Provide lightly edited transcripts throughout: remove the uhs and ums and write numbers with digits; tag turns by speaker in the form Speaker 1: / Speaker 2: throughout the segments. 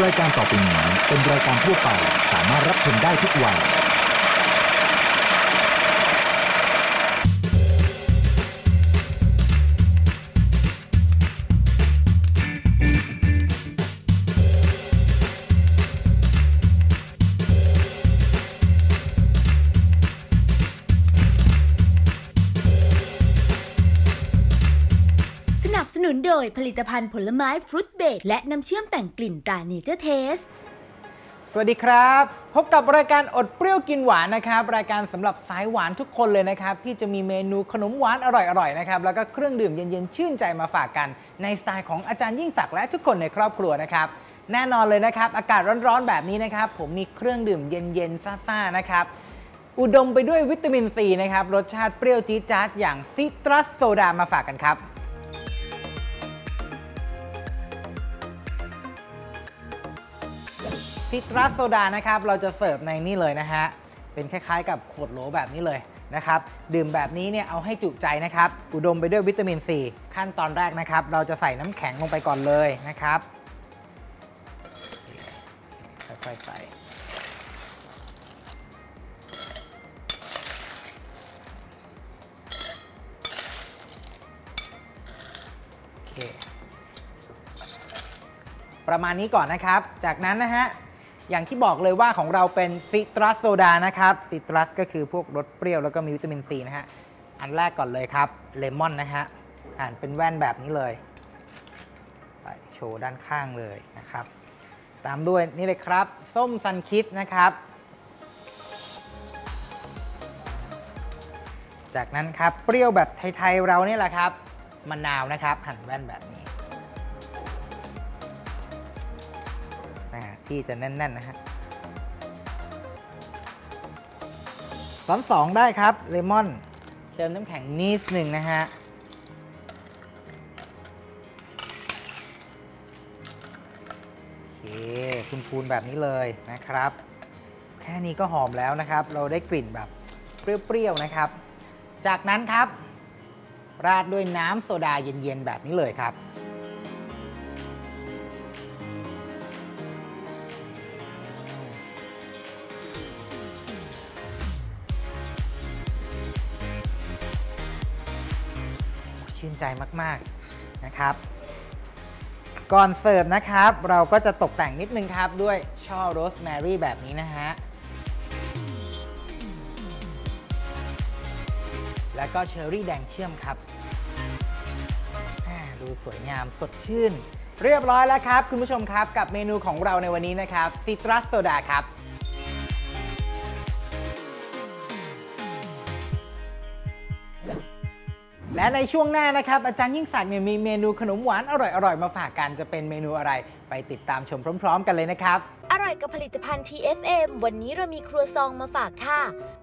Speaker 1: รายการต่อไปนี้เป็นรายการทั่วไปสามารถรับชมได้ทุกวัย
Speaker 2: สนับสนุนโดยผลิตภัณฑ์ผลไม้ฟรุตเบรดและน้ำเชื่อมแต่งกลิ่นตราเนเจอร์เทส
Speaker 3: สวัสดีครับพบกับรายการอดเปรี้ยวกินหวานนะครับรายการสำหรับสายหวานทุกคนเลยนะครับที่จะมีเมนูขนมหวานอร่อยๆนะครับแล้วก็เครื่องดื่มเย็นๆชื่นใจมาฝากกันในสไตล์ของอาจารย์ยิ่งศักดิ์และทุกคนในครอบครัวนะครับแน่นอนเลยนะครับอากาศร้อนๆแบบนี้นะครับผมมีเครื่องดื่มเย็นๆซ่าๆนะครับอุดมไปด้วยวิตามินซีนะครับรสชาติเปรี้ยวจี๊ดจ๊าดอย่างซิตรัสโซดามาฝากกันครับซิตรัสโซดานะครับเราจะเสิร์ฟในนี่เลยนะฮะเป็นคล้ายๆกับขวดโหลแบบนี้เลยนะครับดื่มแบบนี้เนี่ยเอาให้จุใจนะครับอุดมไปด้วยวิตามินซีขั้นตอนแรกนะครับเราจะใส่น้ำแข็งลงไปก่อนเลยนะครับค่อยๆใส่โอเคประมาณนี้ก่อนนะครับจากนั้นนะฮะอย่างที่บอกเลยว่าของเราเป็นซิตรัสโซดานะครับซิตรัสก็คือพวกรสเปรี้ยวแล้วก็มีวิตามินซีนะฮะอันแรกก่อนเลยครับเลมอนนะฮะหั่นเป็นแว่นแบบนี้เลยไปโชว์ด้านข้างเลยนะครับตามด้วยนี่เลยครับส้มซันคิสนะครับจากนั้นครับเปรี้ยวแบบไทยๆเราเนี่ยแหละครับมะนาวนะครับหั่นแว่นแบบนี้ที่จะแน่นๆนะฮะซ้อน2ได้ครับเลมอนเติมน้ำแข็งนิดหนึ่งนะฮะโอเคพูนๆแบบนี้เลยนะครับแค่นี้ก็หอมแล้วนะครับเราได้กลิ่นแบบเปรี้ยวๆนะครับจากนั้นครับราดด้วยน้ำโซดาเย็นๆแบบนี้เลยครับชื่นใจมากๆนะครับก่อนเสิร์ฟนะครับเราก็จะตกแต่งนิดนึงครับด้วยช่อโรสแมรี่แบบนี้นะฮะแล้วก็เชอร์รี่แดงเชื่อมครับดูสวยงามสดชื่นเรียบร้อยแล้วครับคุณผู้ชมครับกับเมนูของเราในวันนี้นะครับซิตรัสโซดาครับและในช่วงหน้านะครับอาจารย์ยิ่งศักดิ์เนี่ยมีเมนูขนมหวานอร่อยๆมาฝากกันจะเป็นเมนูอะไรไปติดตามชมพร้อมๆกันเลยนะครับ
Speaker 2: อร่อยกับผลิตภัณฑ์ TFM วันนี้เรามีครัวซองมาฝากค่ะ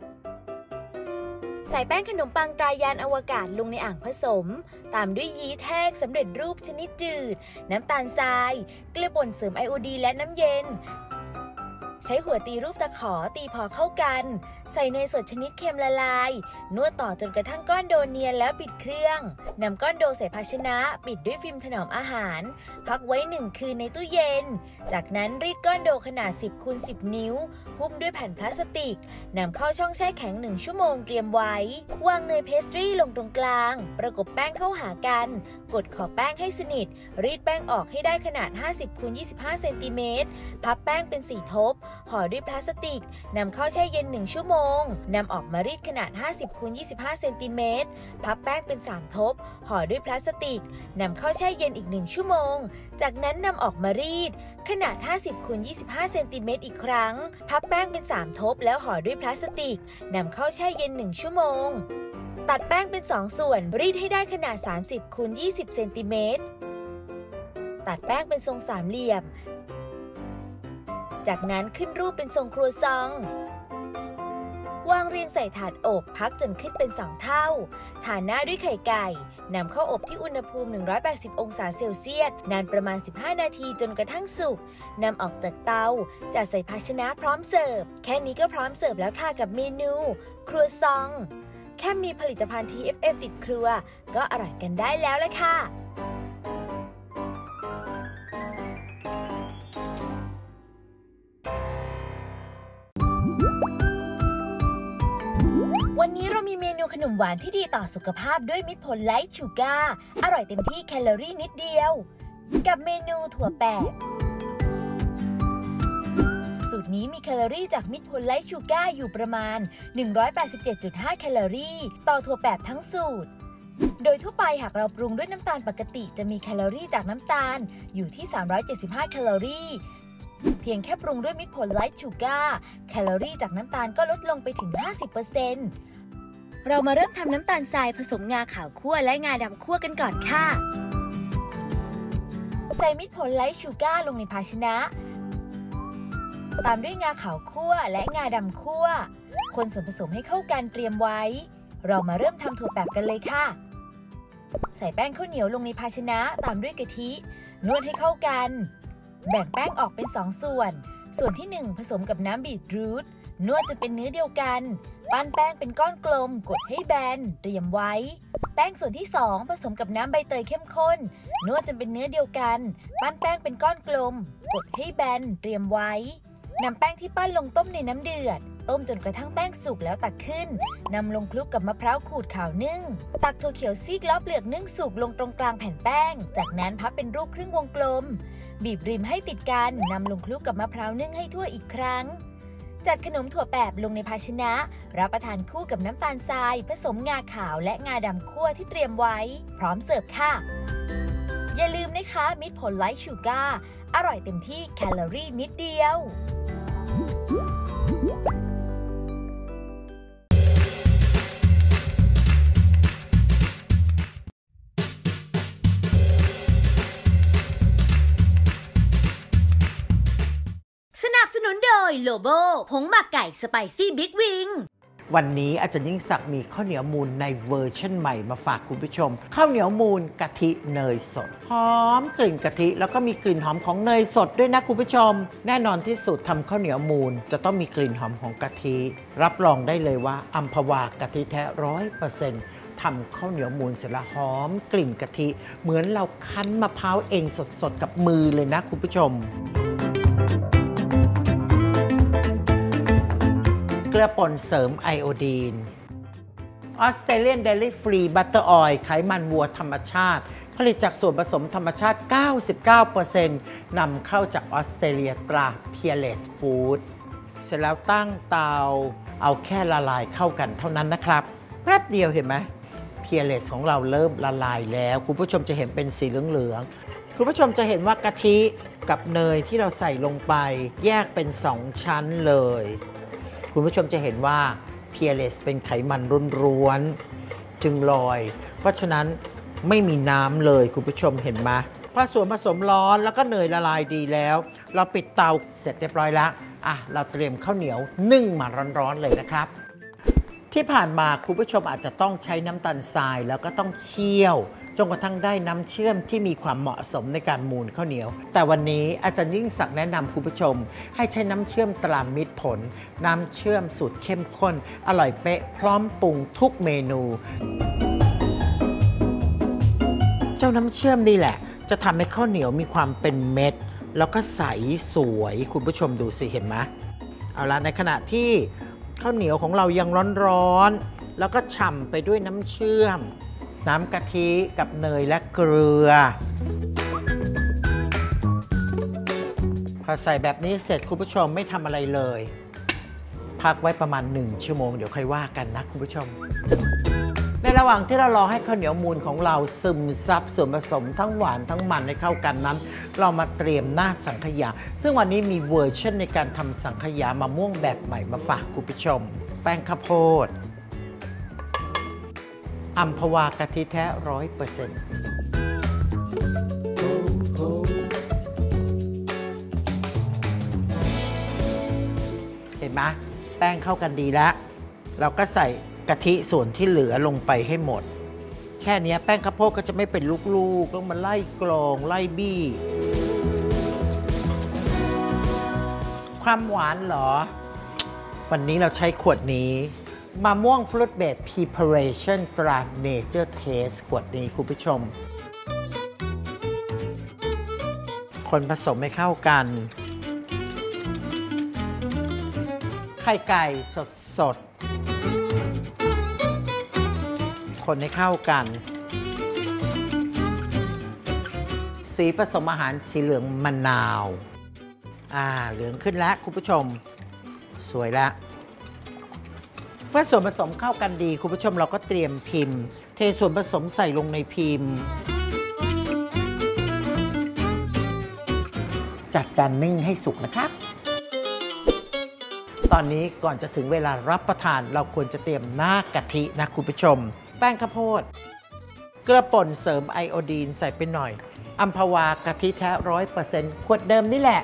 Speaker 2: ใส่แป้งขนมปังตรายานอวกาศลงในอ่างผสมตามด้วยยีสต์แห้งสำเร็จรูปชนิดจืดน้ำตาลทรายเกลือป่นเสริมไอโอดีนและน้ำเย็นใช้หัวตีรูปตะขอตีพอเข้ากันใส่เนยสดชนิดเค็มละลายนวดต่อจนกระทั่งก้อนโดเนียนแล้วปิดเครื่องนำก้อนโดใส่ภาชนะปิดด้วยฟิล์มถนอมอาหารพักไว้1 คืนในตู้เย็นจากนั้นรีดก้อนโดขนาด10 คูณ 10 นิ้วหุ้มด้วยแผ่นพลาสติกนำเข้าช่องแช่แข็ง1 ชั่วโมงเตรียมไว้วางเนยเพสตรีลงตรงกลางประกบแป้งเข้าหากันกดขอบแป้งให้สนิทรีดแป้งออกให้ได้ขนาด50 คูณ 25 เซนติเมตรพับแป้งเป็น4 ทบห่อด้วยพลาสติกนำเข้าแช่เย็น1 ชั่วโมงนำออกมารีดขนาด50 คูณ 25 เซนติเมตรพับแป้งเป็น3 ทบห่อด้วยพลาสติกนำเข้าแช่เย็นอีก1 ชั่วโมงจากนั้นนำออกมารีดขนาด50 คูณ 25 เซนติเมตรอีกครั้งพับแป้งเป็น3 ทบแล้วห่อด้วยพลาสติกนำเข้าแช่เย็น1 ชั่วโมงตัดแป้งเป็น2 ส่วนรีดให้ได้ขนาด30 คูณ 20 เซนติเมตรตัดแป้งเป็นทรงสามเหลี่ยมจากนั้นขึ้นรูปเป็นทรงครัวซองวางเรียงใส่ถาดอบพักจนขึ้นเป็น2 เท่าทาหน้าด้วยไข่ไก่นำเข้าอบที่อุณหภูมิ180 องศาเซลเซียสนานประมาณ15 นาทีจนกระทั่งสุกนำออกจากเตาจัดใส่ภาชนะพร้อมเสิร์ฟแค่นี้ก็พร้อมเสิร์ฟแล้วค่ะกับเมนูครัวซองแค่มีผลิตภัณฑ์ TFM ติดครัวก็อร่อยกันได้แล้วละค่ะวันนี้เรามีเมนูขนมหวานที่ดีต่อสุขภาพด้วยมิตรผลไลท์ชูการ์อร่อยเต็มที่แคลอรี่นิดเดียวกับเมนูถั่วแปบสูตรนี้มีแคลอรี่จากมิตรผลไลท์ชูการ์อยู่ประมาณ 187.5 แคลอรี่ต่อถั่วแปบทั้งสูตรโดยทั่วไปหากเราปรุงด้วยน้ำตาลปกติจะมีแคลอรี่จากน้ำตาลอยู่ที่ 375 แคลอรี่เพียงแค่ปรุงด้วยมิตรผลไลท์ชูการ์แคลอรี่จากน้ำตาลก็ลดลงไปถึง 50% เรามาเริ่มทำน้ำตาลทรายผสมงาขาวคั่วและงาดำคั่วกันก่อนค่ะใส่มิตรผลไลท์ชูการ์ลงในภาชนะตามด้วยงาขาวคั่วและงาดำคั่วคนส่วนผสมให้เข้ากันเตรียมไว้เรามาเริ่มทำถั่วแปบกันเลยค่ะใส่แป้งข้าวเหนียวลงในภาชนะตามด้วยกะทินวดให้เข้ากันแบ่งแป้งออกเป็น2ส่วนที่1ผสมกับน้ำบีทรูทนวดจนเป็นเนื้อเดียวกันปั้นแป้งเป็นก้อนกลมกดให้แบนเตรียมไว้แป้งส่วนที่2ผสมกับน้ำใบเตยเข้มข้นนวดจนเป็นเนื้อเดียวกันปั้นแป้งเป็นก้อนกลมกดให้แบนเตรียมไว้นำแป้งที่ปั้นลงต้มในน้ำเดือดต้มจนกระทั่งแป้งสุกแล้วตักขึ้นนำลงคลุกกับมะพร้าวขูดขาวนึ่งตักถั่วเขียวซีกล้อเปลือกนึ่งสุกลงตรงกลางแผ่นแป้งจากนั้นพับเป็นรูปครึ่งวงกลมบีบริมให้ติดกันนำลงคลุกกับมะพร้าวนึ่งให้ทั่วอีกครั้งจัดขนมถั่วแปบลงในภาชนะรับประทานคู่กับน้ำตาลทรายผสมงาขาวและงาดำคั่วที่เตรียมไว้พร้อมเสิร์ฟค่ะอย่าลืมนะคะมิตรผลไลท์ชูการ์อร่อยเต็มที่แคลอรี่นิดเดียวสนับสนุนโดยโลโบผงหมักไก่สไปซี่บิ๊กวิง
Speaker 3: วันนี้อาจารย์ยิ่งศักดิ์มีข้าวเหนียวมูนในเวอร์ชั่นใหม่มาฝากคุณผู้ชมข้าวเหนียวมูนกะทิเนยสดหอมกลิ่นกะทิแล้วก็มีกลิ่นหอมของเนยสดด้วยนะคุณผู้ชมแน่นอนที่สุดทำข้าวเหนียวมูนจะต้องมีกลิ่นหอมของกะทิรับรองได้เลยว่าอัมพวากะทิแท้100%ทำข้าวเหนียวมูนเสร็จแล้วหอมกลิ่นกะทิเหมือนเราคั้นมะพร้าวเองสดๆกับมือเลยนะคุณผู้ชมเกลือป่นเสริมไอโอดีนออสเตรเลียนเดลี่ฟรีบัตเตอร์ออยล์ไขมันวัวธรรมชาติผลิตจากส่วนผสมธรรมชาติ 99% นำเข้าจากออสเตรเลียตรา Peerless Food เสร็จแล้วตั้งเตาเอาแค่ละลายเข้ากันเท่านั้นนะครับแป๊บเดียวเห็นไหม Peerless ของเราเริ่มละลายแล้วคุณผู้ชมจะเห็นเป็นสีเหลืองๆคุณผู้ชมจะเห็นว่ากะทิกับเนยที่เราใส่ลงไปแยกเป็น2ชั้นเลยคุณผู้ชมจะเห็นว่า Peerless เป็นไขมันล้วนๆจึงลอยเพราะฉะนั้นไม่มีน้ำเลยคุณผู้ชมเห็นไหมพอส่วนผสมร้อนแล้วก็เนยละลายดีแล้วเราปิดเตาเสร็จเรียบร้อยแล้วเราเตรียมข้าวเหนียวนึ่งมาร้อนๆเลยนะครับที่ผ่านมาคุณผู้ชมอาจจะต้องใช้น้ำตาลทรายแล้วก็ต้องเคี่ยวจนกระทั่งได้น้ำเชื่อมที่มีความเหมาะสมในการมูนข้าวเหนียวแต่วันนี้อาจารย์ยิ่งศักดิ์แนะนำคุณผู้ชมให้ใช้น้ำเชื่อมตรามิตรผลน้ำเชื่อมสูตรเข้มข้นอร่อยเป๊ะพร้อมปรุงทุกเมนูเจ้าน้ำเชื่อมนี่แหละจะทำให้ข้าวเหนียวมีความเป็นเม็ดแล้วก็ใสสวยคุณผู้ชมดูสิเห็นไหมเอาละในขณะที่ข้าวเหนียวของเรายังร้อนๆแล้วก็ฉ่ำไปด้วยน้ำเชื่อมน้ำกะทิกับเนยและเกลือพอใส่แบบนี้เสร็จคุณผู้ชมไม่ทำอะไรเลยพักไว้ประมาณ1ชั่วโมงเดี๋ยวค่อยว่ากันนะคุณผู้ชมในระหว่างที่เรารอให้ข้าวเหนียวมูนของเราซึมซับส่วนผสมทั้งหวานทั้งมันให้เข้ากันนั้นเรามาเตรียมหน้าสังขยาซึ่งวันนี้มีเวอร์ชันในการทำสังขยามะม่วงแบบใหม่มาฝากคุณผู้ชมแป้งข้าวโพดอัมพวากะทิแท้100%เห็นไหมแป้งเข้ากันดีแล้วเราก็ใส่กะทิส่วนที่เหลือลงไปให้หมดแค่นี้แป้งข้าวโพดก็จะไม่เป็นลูกๆต้องมาไล่กรองไล่บี้ความหวานเหรอวันนี้เราใช้ขวดนี้มะม่วงฟรุตเบรด Preparation ตรา Nature Taste ขวดนี้คุณผู้ชมคนผสมให้เข้ากันไข่ไก่สด
Speaker 4: คนให้เข้ากันสีผสมอาหารสีเหลืองมะนาวเหลืองขึ้นแล้วคุณผู้ชมสวยแล้วเมื่อส่วนผสมเข้ากันดีคุณผู้ชมเราก็เตรียมพิมพ์เทส่วนผสมใส่ลงในพิมพ์จัดการนึ่งให้สุกนะครับตอนนี้ก่อนจะถึงเวลารับประทานเราควรจะเตรียมหน้ากะทินะคุณผู้ชมแป้งข้าวโพดเกลือป่นเสริมไอโอดีนใส่ไปหน่อยอัมพวากะทิแท้ 100% ขวดเดิมนี่แหละ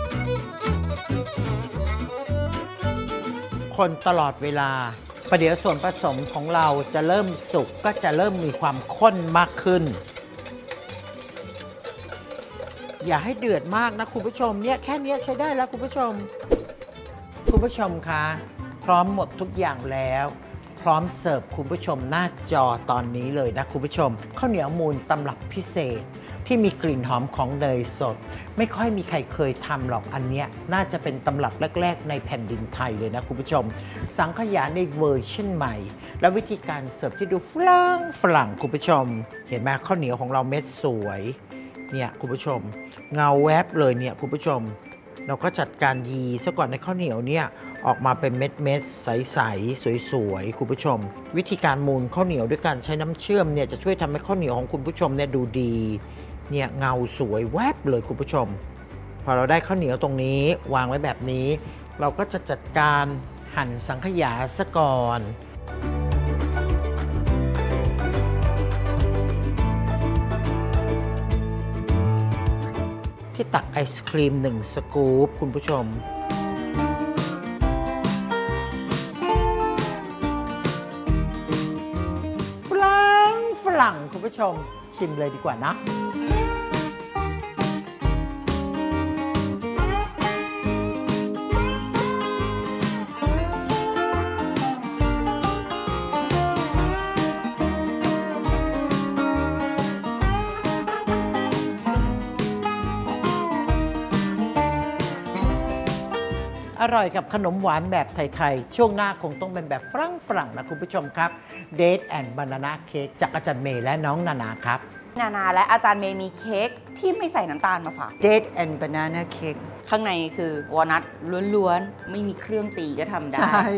Speaker 4: คนตลอดเวลาประเดี๋ยวส่วนผสมของเราจะเริ่มสุกก็จะเริ่มมีความข้นมากขึ้นอย่าให้เดือดมากนะคุณผู้ชมเนี่ยแค่นี้ใช้ได้แล้วคุณผู้ชมคะพร้อมหมดทุกอย่างแล้วพร้อมเสิร์ฟคุณผู้ชมหน้าจอตอนนี้เลยนะคุณผู้ชมข้าวเหนียวมูลตำรับพิเศษที่มีกลิ่นหอมของเนยสดไม่ค่อยมีใครเคยทำหรอกอันเนี้ยน่าจะเป็นตำรับแรกๆในแผ่นดินไทยเลยนะคุณผู้ชมสังขยาในเวอร์ชันใหม่และวิธีการเสิร์ฟที่ดูฝรั่งคุณผู้ชมเห็นไหมข้าวเหนียวของเราเม็ดสวยเนี่ยคุณผู้ชมเงาแวบเลยเนี่ยคุณผู้ชมเราก็จัดการยีซะก่อนในข้าวเหนียวเนี่ยออกมาเป็นเม็ดใสๆสวยๆคุณผู้ชมวิธีการมูลข้าวเหนียวด้วยการใช้น้ำเชื่อมเนี่ยจะช่วยทำให้ข้าวเหนียวของคุณผู้ชมเนี่ยดูดีเนี่ยเงาสวยแวบเลยคุณผู้ชมพอเราได้ข้าวเหนียวตรงนี้วางไว้แบบนี้เราก็จะจัดการหั่นสังขยาซะก่อนที่ตักไอศครีม1สกู๊ปคุณผู้ชมฝรั่งคุณผู้ชมชิมเลยดีกว่านะอร่อยกับขนมหวานแบบไทยๆช่วงหน้าคงต้องเป็นแบบฝรั่งนะคุณผู้ชมครับ Date and Banana Cake จากอาจารย์เมย์และน้องนานาครับ
Speaker 5: นานาและอาจารย์เมย์มีเค้กที่ไม่ใส่น้ำตาลมาฝาก
Speaker 6: Date and Banana Cake
Speaker 5: ข้างในคือวอลนัทล้วนๆไม่มีเครื่องตีก็ทำได้
Speaker 6: ใช่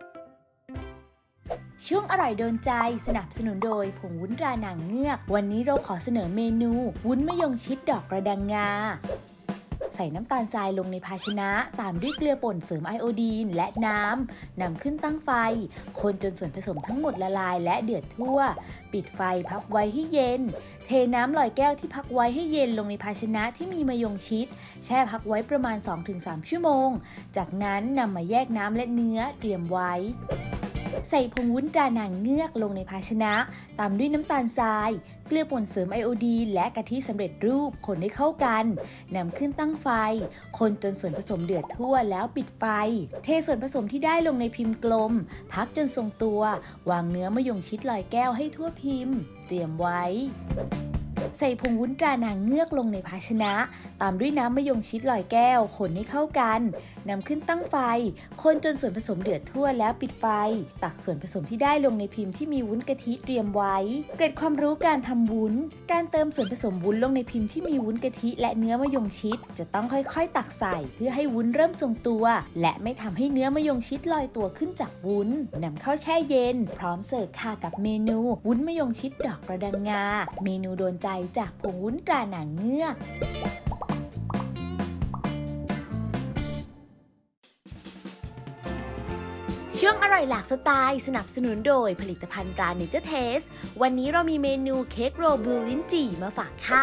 Speaker 2: ช่วงอร่อยโดนใจสนับสนุนโดยผงวุ้นตราหนังเงือกวันนี้เราขอเสนอเมนูวุ้นมะยงชิดดอกกระดังงาใส่น้ำตาลทรายลงในภาชนะตามด้วยเกลือป่นเสริมไอโอดีนและน้ำนำขึ้นตั้งไฟคนจนส่วนผสมทั้งหมดละลายและเดือดทั่วปิดไฟพักไว้ให้เย็นเทน้ำลอยแก้วที่พักไว้ให้เย็นลงในภาชนะที่มีมะยงชิดแช่พักไว้ประมาณ 2-3 ชั่วโมงจากนั้นนำมาแยกน้ำและเนื้อเตรียมไว้ใส่ผงวุ้นตราหนังเงือกลงในภาชนะตามด้วยน้ำตาลทรายเกลือป่นเสริมไอโอดีนและกะทิสำเร็จรูปคนให้เข้ากันนำขึ้นตั้งไฟคนจนส่วนผสมเดือดทั่วแล้วปิดไฟเทส่วนผสมที่ได้ลงในพิมพ์กลมพักจนทรงตัววางเนื้อมะยงชิดลอยแก้วให้ทั่วพิมพ์เตรียมไว้ใส่ผงวุ้นตราหนังเงือกลงในภาชนะตามด้วยน้ำมะยงชิดลอยแก้วคนให้เข้ากันนำขึ้นตั้งไฟคนจนส่วนผสมเดือดทั่วแล้วปิดไฟตักส่วนผสมที่ได้ลงในพิมพ์ที่มีวุ้นกะทิเตรียมไว้เกร็ดความรู้การทำวุ้นการเติมส่วนผสมวุ้นลงในพิมพ์ที่มีวุ้นกะทิและเนื้อมะยงชิดจะต้องค่อยๆตักใส่เพื่อให้วุ้นเริ่มทรงตัวและไม่ทำให้เนื้อมะยงชิดลอยตัวขึ้นจากวุ้นนำเข้าแช่เย็นพร้อมเสิร์ฟค่ะกับเมนูวุ้นมะยงชิดดอกกระดังงาเมนูโดนใจจากผงวุ้นตราหนังเงือกช่วงอร่อยหลากสไตล์สนับสนุนโดยผลิตภัณฑ์ตราเนเจอร์เทสวันนี้เรามีเมนูเค้กโรลบลูลิ้นจี่มาฝากค่ะ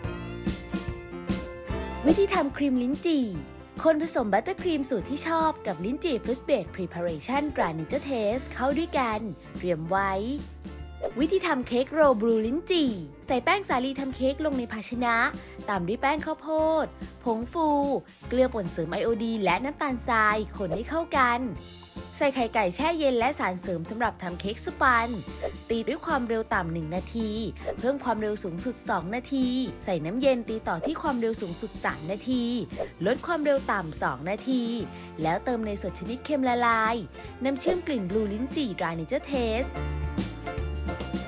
Speaker 2: วิธีทำครีมลิ้นจี่คนผสมบัตเตอร์ครีมสูตรที่ชอบกับลิ้นจี่ฟรุตเบรดพรีพาเรชั่นตราเนเจอร์เทสเข้าด้วยกันเตรียมไว้วิธีทำเค้กโรลบลูลิ้นจี่ใส่แป้งสาลีทำเค้กลงในภาชนะตามด้วยแป้งข้าวโพดผงฟูเกลือป่นเสริมไอโอดีนและน้ำตาลทรายคนให้เข้ากันใส่ไข่ไก่แช่เย็นและสารเสริมสำหรับทำเค้กสปันตีด้วยความเร็วต่ำ1นาทีเพิ่มความเร็วสูงสุด2นาทีใส่น้ำเย็นตีต่อที่ความเร็วสูงสุด3นาทีลดความเร็วต่ำ2นาทีแล้วเติมเนยสดชนิดเค็มละลายน้ำเชื่อมกลิ่นบลูลิ้นจี่ตราเนเจอร์เทส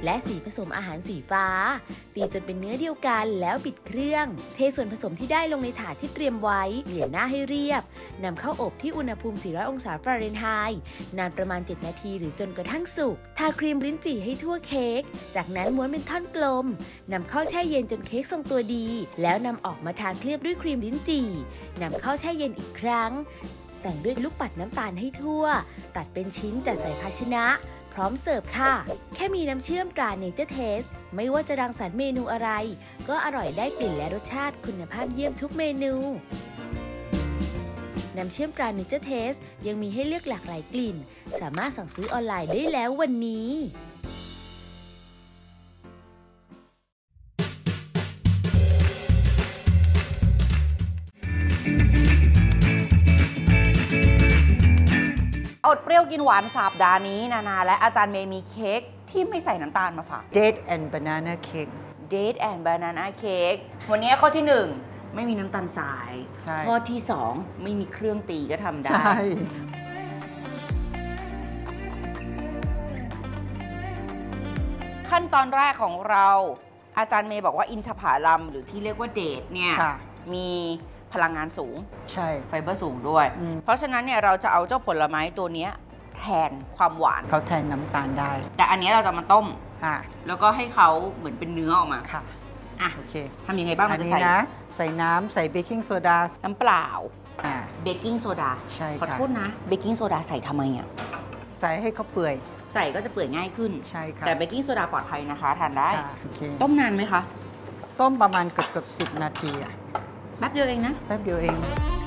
Speaker 2: และสีผสมอาหารสีฟ้าตีจนเป็นเนื้อเดียวกันแล้วปิดเครื่องเทส่วนผสมที่ได้ลงในถาดที่เตรียมไว้เกลี่ยหน้าให้เรียบนำเข้าอบที่อุณหภูมิ 400 องศาฟาเรนไฮต์นานประมาณ 7 นาทีหรือจนกระทั่งสุกทาครีมลิ้นจี่ให้ทั่วเค้กจากนั้นม้วนเป็นท่อนกลมนำเข้าแช่เย็นจนเค้กทรงตัวดีแล้วนำออกมาทาเคลือบด้วยครีมลิ้นจี่นำเข้าแช่เย็นอีกครั้งแต่งด้วยลูกปัดน้ำตาลให้ทั่วตัดเป็นชิ้นจัดใส่ภาชนะพร้อมเสิร์ฟค่ะแค่มีน้ำเชื่อมตรา Nature Taste ไม่ว่าจะรังสรรค์เมนูอะไรก็อร่อยได้กลิ่นและรสชาติคุณภาพเยี่ยมทุกเมนูน้ำเชื่อมตรา Nature Taste ยังมีให้เลือกหลากหลายกลิ่นสามารถสั่งซื้อออนไลน์ได้แล้ววันนี้
Speaker 5: อดเปรี้ยวกินหวานสัปดาห์นี้นาและอาจารย์เมย์มีเค้กที่ไม่ใส่น้ำตาลมาฝาก
Speaker 6: Date and banana cake
Speaker 5: Date and banana cake วันนี้ข้อที่ 1 ไม่มีน้ำตาลทราย
Speaker 6: ใช่
Speaker 5: ข้อที่ 2 ไม่มีเครื่องตีก็ทำได้
Speaker 6: ใช่
Speaker 5: ขั้นตอนแรกของเราอาจารย์เมย์บอกว่าอินทผลัมหรือที่เรียกว่าเดทเนี่ย
Speaker 6: ค่ะ
Speaker 5: มีพลังงานสูง
Speaker 6: ใช่
Speaker 5: ไฟเบอร์สูงด้วย เพราะฉะนั้นเนี่ยเราจะเอาเจ้าผลไม้ตัวนี้แทนความหวาน
Speaker 6: เขาแทนน้ำตาลได้
Speaker 5: แต่อันนี้เราจะมาต้ม
Speaker 6: ค่ะ
Speaker 5: แล้วก็ให้เขาเหมือนเป็นเนื้อออกมา
Speaker 6: ค่ะ
Speaker 5: อ่ะ
Speaker 6: โอเค
Speaker 5: ทำยังไงบ้าง
Speaker 6: อั
Speaker 5: เรา
Speaker 6: น
Speaker 5: จะ
Speaker 6: นี้
Speaker 5: ใส่
Speaker 6: นะใส่น้ำใส่เบกกิ้งโซดา
Speaker 5: น้ำเปล่า
Speaker 6: อ่า
Speaker 5: เบกกิ้งโซดา
Speaker 6: ใช่
Speaker 5: ขอ
Speaker 6: ค่ะ
Speaker 5: โทษนะเบกกิ้งโซดาใส่ทำไมอ่ะ
Speaker 6: ใส่ให้เขาเปื่อย
Speaker 5: ใส่ก็จะเปื่อยง่ายขึ้น
Speaker 6: ใช่ค่ะ
Speaker 5: แต่เบกกิ้งโซดาปลอดภัยนะคะทานได้
Speaker 6: ค่ะโอเค
Speaker 5: ต้มนานไหมคะ
Speaker 6: ต้มประมาณเกือบ10 นาทีอะ
Speaker 5: แป๊บเดียวเองนะ
Speaker 6: แป๊บเดียวเอง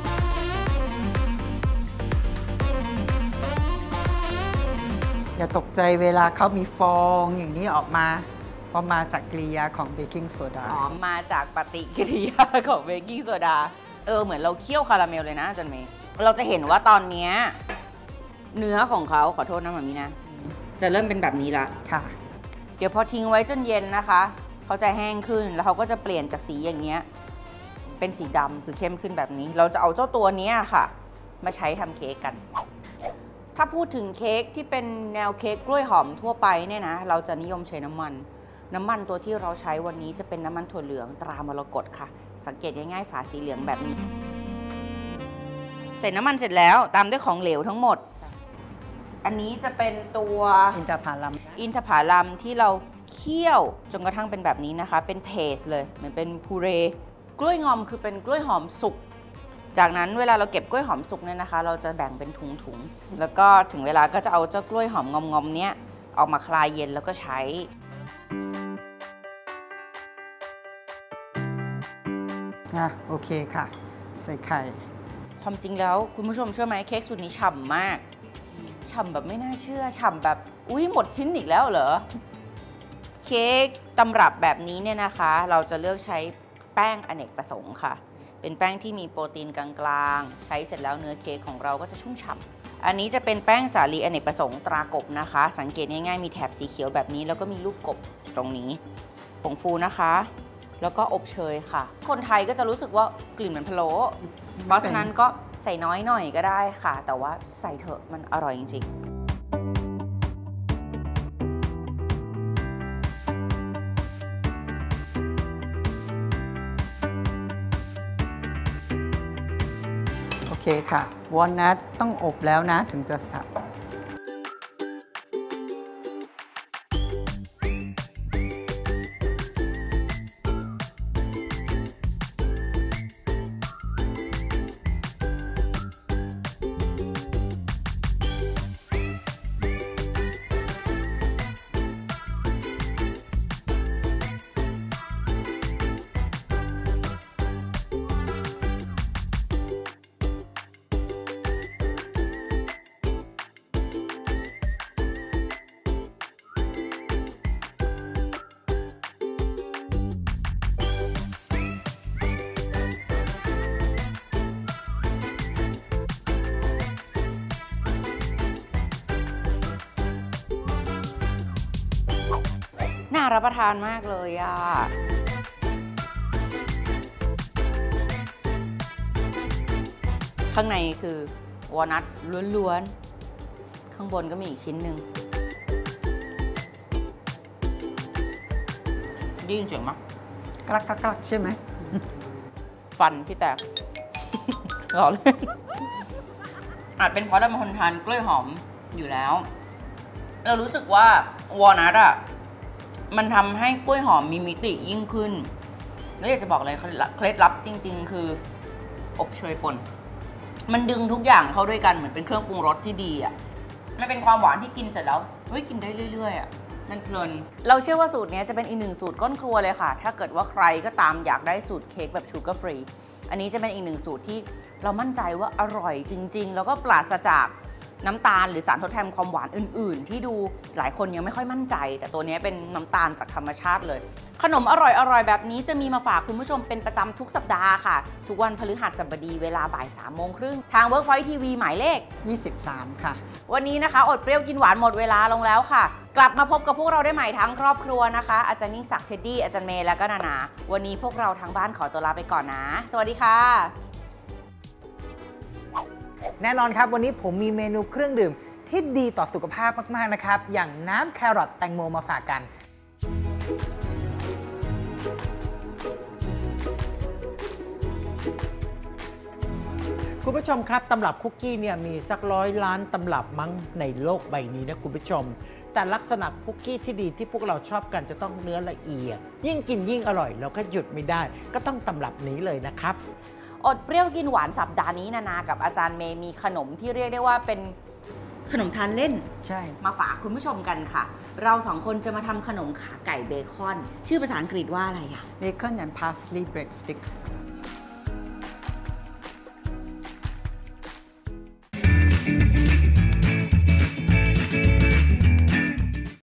Speaker 6: อย่าตกใจเวลาเขามีฟองอย่างนี้ออกมาเพราะมาจากกริยาของเบกกิ้งโซดา
Speaker 5: อ๋อ มาจากปฏิกิริยาของเบกกิ้งโซดา เหมือนเราเคี่ยวคาราเมลเลยนะอาจารย์เมย์ เราจะเห็นว่าตอนนี้เนื้อของเขาขอโทษนะหมามีนะ จะเริ่มเป็นแบบนี้ละ
Speaker 6: ค่ะ
Speaker 5: เดี๋ยวพอทิ้งไว้จนเย็นนะคะเขาจะแห้งขึ้นแล้วเขาก็จะเปลี่ยนจากสีอย่างเงี้ยเป็นสีดำคือเข้มขึ้นแบบนี้ เราจะเอาเจ้าตัวนี้ค่ะมาใช้ทำเค้กกัน ถ้าพูดถึงเค้กที่เป็นแนวเค้กกล้วยหอมทั่วไปเนี่ยนะเราจะนิยมใช้น้ำมันตัวที่เราใช้วันนี้จะเป็นน้ำมันถั่วเหลืองตรามรกตค่ะสังเกตง่ายๆฝาสีเหลืองแบบนี้ใส่น้ำมันเสร็จแล้วตามด้วยของเหลวทั้งหมดอันนี้จะเป็นตัว
Speaker 6: อินทผลัม
Speaker 5: อินทผลัมที่เราเคี่ยวจนกระทั่งเป็นแบบนี้นะคะเป็นเพสเลยเหมือนเป็นพูเรกล้วยงอมคือเป็นกล้วยหอมสุกจากนั้นเวลาเราเก็บกล้วยหอมสุกเนี่ยนะคะ เราจะแบ่งเป็นถุงๆแล้วก็ถึงเวลาก็จะเอาเจ้ากล้วยหอมงอมๆเนี้ยออกมาคลายเย็นแล้วก็ใช้
Speaker 6: โอเคค่ะ ใส่ไข่
Speaker 5: ความจริงแล้วคุณผู้ชมเชื่อไหมเค้กสูตรนี้ฉ่ำมากฉ่ำแบบไม่น่าเชื่อฉ่ำแบบอุ๊ยหมดชิ้นอีกแล้วเหรอเค้กตำรับแบบนี้เนี่ยนะคะเราจะเลือกใช้แป้งอเนกประสงค์ค่ะเป็นแป้งที่มีโปรตีนกลางๆใช้เสร็จแล้วเนื้อเค้กของเราก็จะชุ่มฉ่ำอันนี้จะเป็นแป้งสาลีอเนกประสงค์ตรากบนะคะสังเกตง่ายๆมีแถบสีเขียวแบบนี้แล้วก็มีลูกกบตรงนี้ผงฟูนะคะแล้วก็อบเชยค่ะคนไทยก็จะรู้สึกว่ากลิ่นเหมือนพะโล้เพราะฉะนั้นก็ใส่น้อยหน่อยก็ได้ค่ะแต่ว่าใส่เถอะมันอร่อยจริง
Speaker 6: โอเคค่ะวอลนัทต้องอบแล้วนะถึงจะสับ
Speaker 5: น่ารับประทานมากเลยอ่ะข้างในคือวอลนัทล้วนๆข้างบนก็มีอีกชิ้นหนึ่งได้ยินเสียงไหม
Speaker 6: กลักกลักกลักใช่ไหม
Speaker 5: ฟันพี่แตก หล่อเลย อาจเป็นเพราะเราเป็นคนทานกล้วยหอมอยู่แล้ว เรารู้สึกว่าวอลนัทอ่ะมันทำให้กล้วยหอมมีมิติยิ่งขึ้นแล้วอยากจะบอกเลยเคล็ดลับจริงๆ คืออบเชยป่นมันดึงทุกอย่างเข้าด้วยกันเหมือนเป็นเครื่องปรุงรสที่ดีอ่ะมันเป็นความหวานที่กินเสร็จแล้วเฮ้ยกินได้เรื่อยๆอ่ะมันเพลินเราเชื่อว่าสูตรนี้จะเป็นอีกหนึ่งสูตรก้นครัวเลยค่ะถ้าเกิดว่าใครก็ตามอยากได้สูตรเค้กแบบชูการ์ฟรีอันนี้จะเป็นอีกหนึ่งสูตรที่เรามั่นใจว่าอร่อยจริงๆแล้วก็ปราศจากน้ำตาลหรือสารทดแทนความหวานอื่นๆที่ดูหลายคนยังไม่ค่อยมั่นใจแต่ตัวนี้เป็นน้ำตาลจากธรรมชาติเลยขนมอร่อยๆแบบนี้จะมีมาฝากคุณผู้ชมเป็นประจำทุกสัปดาห์ค่ะทุกวันพฤหัสบดีเวลาบ่าย 3:30 นทาง Workpoint TV หมายเลข
Speaker 6: 23 ค่ะ
Speaker 5: วันนี้นะคะอดเปรี้ยวกินหวานหมดเวลาลงแล้วค่ะกลับมาพบกับพวกเราได้ใหม่ทั้งครอบครัวนะคะอาจารย์ยิ่งศักดิ์เท็ดดี้อาจารย์เมย์และก็นานาวันนี้พวกเราทั้งบ้านขอตัวลาไปก่อนนะสวัสดีค่ะ
Speaker 3: แน่นอนครับวันนี้ผมมีเมนูเครื่องดื่มที่ดีต่อสุขภาพมากๆนะครับอย่างน้ำแครอทแตงโมมาฝากกัน
Speaker 4: คุณผู้ชมครับตำรับคุกกี้เนี่ยมีสัก100 ล้านตำรับมั้งในโลกใบนี้นะคุณผู้ชมแต่ลักษณะคุกกี้ที่ดีที่พวกเราชอบกันจะต้องเนื้อละเอียดยิ่งกินยิ่งอร่อยแล้วก็หยุดไม่ได้ก็ต้องตำรับนี้เลยนะครับ
Speaker 5: อดเปรี้ยวกินหวานสัปดาห์นี้นานากับอาจารย์เมย์มีขนมที่เรียกได้ว่าเป็นขนมทานเล่น
Speaker 6: ใช่
Speaker 5: มาฝากคุณผู้ชมกันค่ะเราสองคนจะมาทำขนมขาไก่เบคอนชื่อภาษาอังกฤษว่าอะไรอะ
Speaker 6: Bacon and Parsley Breadsticks